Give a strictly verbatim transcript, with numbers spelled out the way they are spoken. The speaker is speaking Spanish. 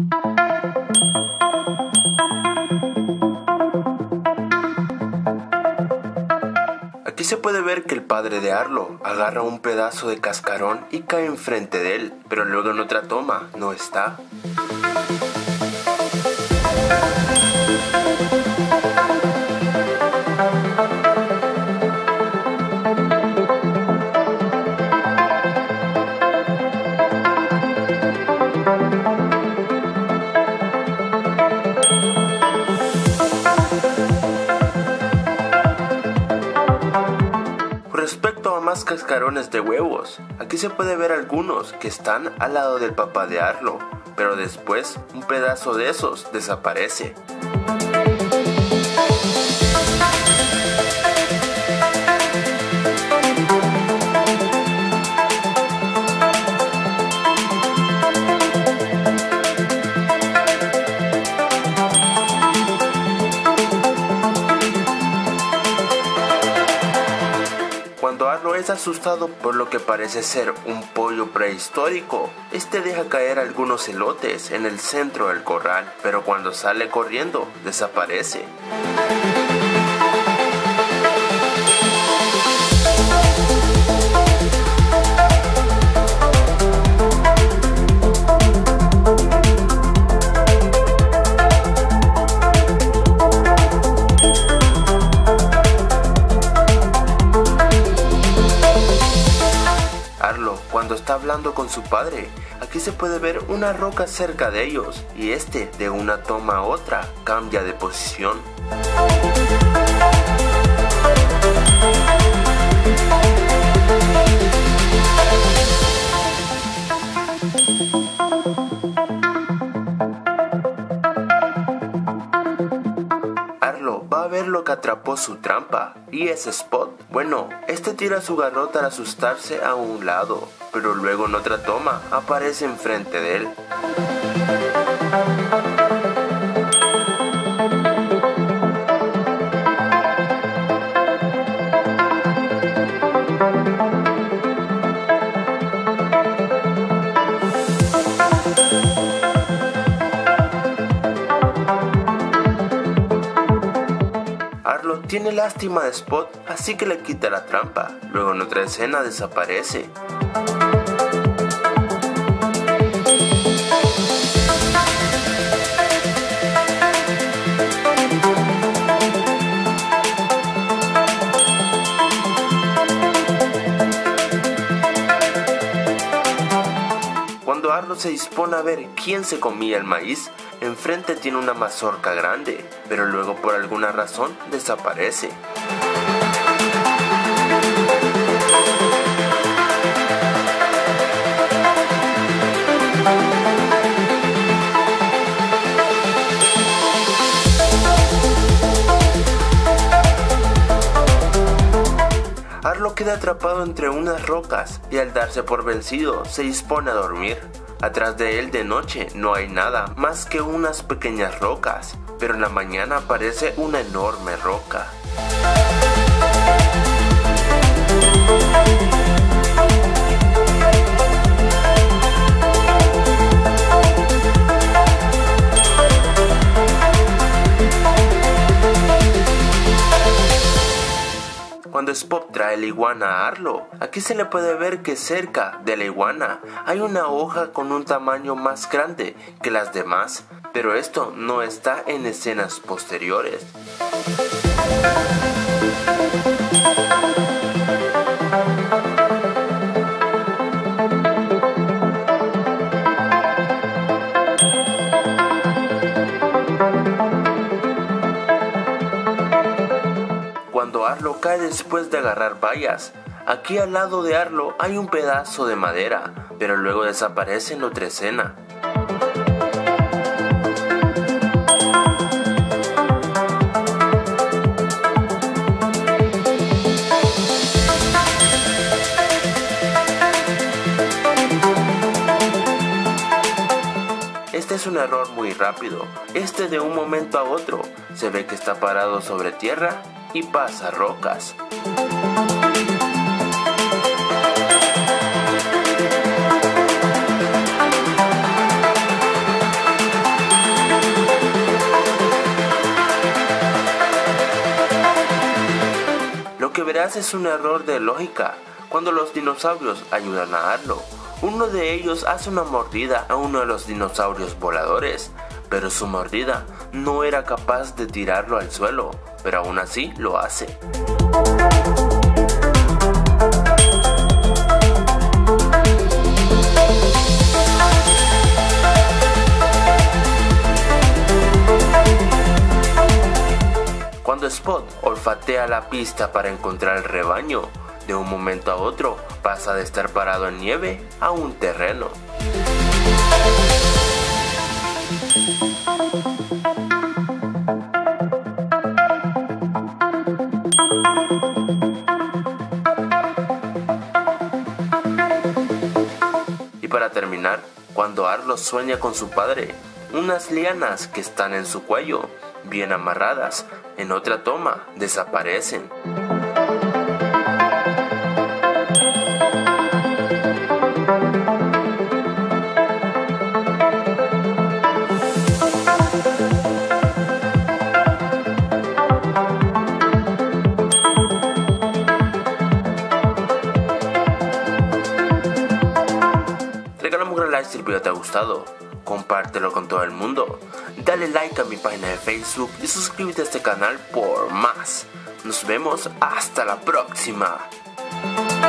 Aquí se puede ver que el padre de Arlo agarra un pedazo de cascarón y cae enfrente de él, pero luego en otra toma no está. Respecto a más cascarones de huevos, aquí se puede ver algunos que están al lado del papá de Arlo, pero después un pedazo de esos desaparece. Cuando Arlo es asustado por lo que parece ser un pollo prehistórico, este deja caer algunos elotes en el centro del corral, pero cuando sale corriendo, desaparece. Cuando está hablando con su padre, aquí se puede ver una roca cerca de ellos y este de una toma a otra cambia de posición. Arlo va a ver lo que atrapó su trampa y es Spot. Bueno, este tira su garrota al asustarse a un lado, pero luego en otra toma aparece enfrente de él. Arlo tiene lástima de Spot, así que le quita la trampa. Luego en otra escena desaparece. Cuando Arlo se dispone a ver quién se comía el maíz, enfrente tiene una mazorca grande, pero luego por alguna razón desaparece. Arlo queda atrapado entre unas rocas y al darse por vencido se dispone a dormir. Atrás de él de noche no hay nada más que unas pequeñas rocas, pero en la mañana aparece una enorme roca. Cuando Spot trae la iguana a Arlo, aquí se le puede ver que cerca de la iguana hay una hoja con un tamaño más grande que las demás, pero esto no está en escenas posteriores. Cuando Arlo cae después de agarrar bayas, aquí al lado de Arlo hay un pedazo de madera, pero luego desaparece en otra escena. Este es un error muy rápido. Este de un momento a otro se ve que está parado sobre tierra y pasa rocas. que verás es un error de lógica cuando los dinosaurios ayudan a Arlo. Uno de ellos hace una mordida a uno de los dinosaurios voladores, pero su mordida no era capaz de tirarlo al suelo, pero aún así lo hace. Cuando Spot olfatea la pista para encontrar el rebaño, de un momento a otro pasa de estar parado en nieve a un terreno. Y para terminar, cuando Arlo sueña con su padre, unas lianas que están en su cuello, bien amarradas, en otra toma desaparecen. Regálame un gran like si el video te ha gustado, compártelo con todo el mundo, dale like a mi página de Facebook y suscríbete a este canal por más. Nos vemos hasta la próxima.